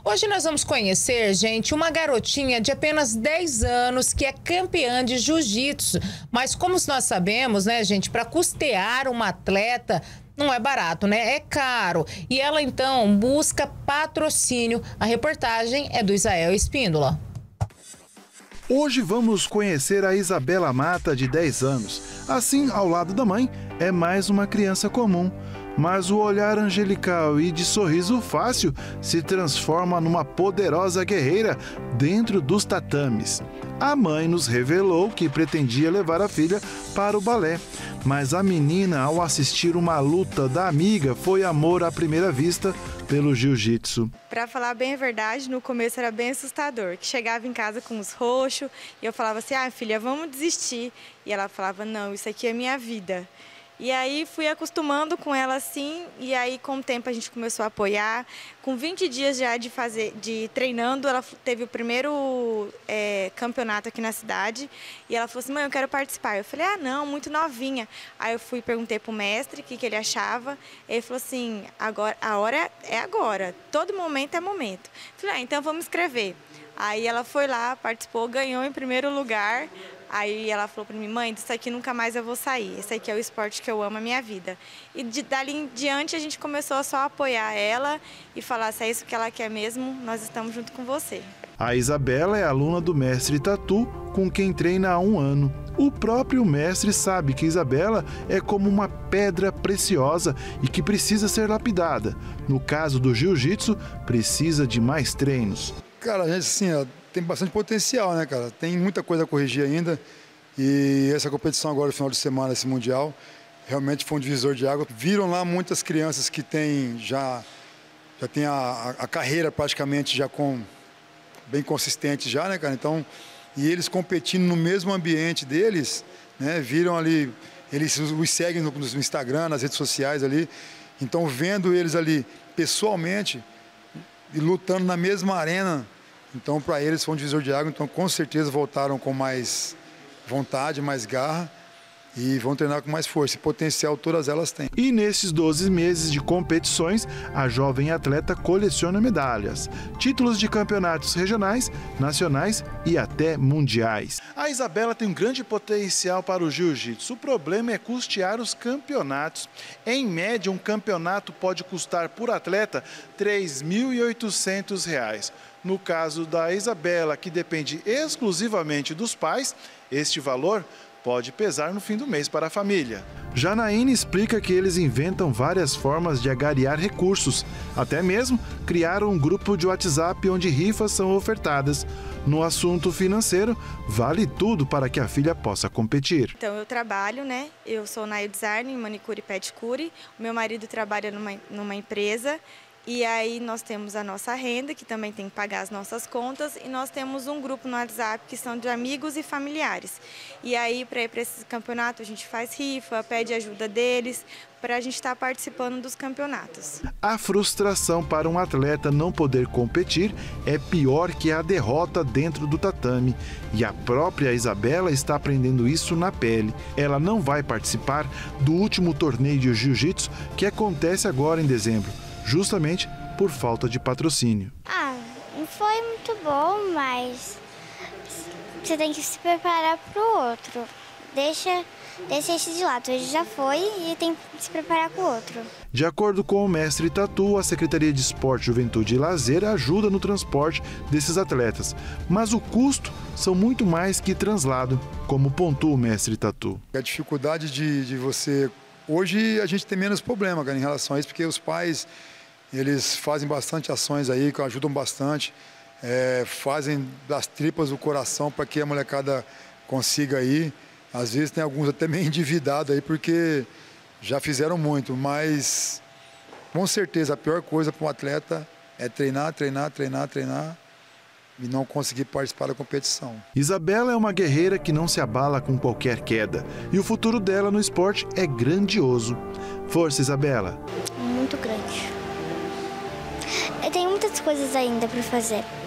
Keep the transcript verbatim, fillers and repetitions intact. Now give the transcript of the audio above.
Hoje nós vamos conhecer, gente, uma garotinha de apenas dez anos que é campeã de jiu-jitsu. Mas como nós sabemos, né, gente, para custear uma atleta não é barato, né? É caro. E ela, então, busca patrocínio. A reportagem é do Isael Espíndola. Hoje vamos conhecer a Isabela Mata, de dez anos. Assim, ao lado da mãe, é mais uma criança comum. Mas o olhar angelical e de sorriso fácil se transforma numa poderosa guerreira dentro dos tatames. A mãe nos revelou que pretendia levar a filha para o balé, mas a menina, ao assistir uma luta da amiga, foi amor à primeira vista pelo jiu-jitsu. Para falar bem a verdade, no começo era bem assustador, que chegava em casa com os roxos e eu falava assim, ah, filha, vamos desistir. E ela falava, não, isso aqui é minha vida. E aí fui acostumando com ela assim, e aí com o tempo a gente começou a apoiar. Com vinte dias já de fazer, de treinando, ela teve o primeiro é, campeonato aqui na cidade. E ela falou assim, mãe, eu quero participar. Eu falei, ah, não, muito novinha. Aí eu fui perguntei pro mestre o que, que ele achava. Ele falou assim, agora, a hora é agora, todo momento é momento. Eu falei, ah, então vamos escrever. Aí ela foi lá, participou, ganhou em primeiro lugar. Aí ela falou para mim, mãe, disso aqui nunca mais eu vou sair. Esse aqui é o esporte que eu amo a minha vida. E de, dali em diante a gente começou a só apoiar ela e falar, se é isso que ela quer mesmo, nós estamos junto com você. A Isabela é aluna do mestre Tatu, com quem treina há um ano. O próprio mestre sabe que Isabela é como uma pedra preciosa e que precisa ser lapidada. No caso do jiu-jitsu, precisa de mais treinos. Cara, a gente assim, ó, tem bastante potencial, né, cara? Tem muita coisa a corrigir ainda. E essa competição agora, no final de semana, esse Mundial, realmente foi um divisor de água. Viram lá muitas crianças que têm já, já tem a, a carreira praticamente já com, bem consistente já, né, cara? Então, e eles competindo no mesmo ambiente deles, né? Viram ali, eles os seguem no, no Instagram, nas redes sociais ali. Então, vendo eles ali pessoalmente e lutando na mesma arena, então para eles foi um divisor de água, então com certeza voltaram com mais vontade, mais garra e vão treinar com mais força e potencial todas elas têm. E nesses doze meses de competições, a jovem atleta coleciona medalhas, títulos de campeonatos regionais, nacionais e até mundiais. A Isabela tem um grande potencial para o jiu-jitsu. O problema é custear os campeonatos. Em média, um campeonato pode custar por atleta três mil e oitocentos reais. No caso da Isabela, que depende exclusivamente dos pais, este valor pode pesar no fim do mês para a família. Janaína explica que eles inventam várias formas de angariar recursos. Até mesmo criaram um grupo de WhatsApp onde rifas são ofertadas. No assunto financeiro, vale tudo para que a filha possa competir. Então eu trabalho, né? Eu sou nail design, manicure e pedicure. O meu marido trabalha numa, numa empresa. E aí nós temos a nossa renda, que também tem que pagar as nossas contas, e nós temos um grupo no WhatsApp que são de amigos e familiares. E aí, para ir para esse campeonato, a gente faz rifa, pede ajuda deles, para a gente estar participando dos campeonatos. A frustração para um atleta não poder competir é pior que a derrota dentro do tatame. E a própria Isabela está aprendendo isso na pele. Ela não vai participar do último torneio de jiu-jitsu que acontece agora em dezembro, justamente por falta de patrocínio. Ah, não foi muito bom, mas você tem que se preparar para o outro. Deixa, deixa esse de lado, ele já foi e tem que se preparar para o outro. De acordo com o mestre Tatu, a Secretaria de Esporte, Juventude e Lazer ajuda no transporte desses atletas. Mas o custo são muito mais que translado, como pontua o mestre Tatu. A dificuldade de, de você... Hoje a gente tem menos problema, cara, em relação a isso, porque os pais... Eles fazem bastante ações aí, que ajudam bastante, é, fazem das tripas o coração para que a molecada consiga ir. Às vezes tem alguns até meio endividados aí, porque já fizeram muito, mas com certeza a pior coisa para um atleta é treinar, treinar, treinar, treinar e não conseguir participar da competição. Isabela é uma guerreira que não se abala com qualquer queda e o futuro dela no esporte é grandioso. Força, Isabela! Muito grande. Eu tenho muitas coisas ainda para fazer.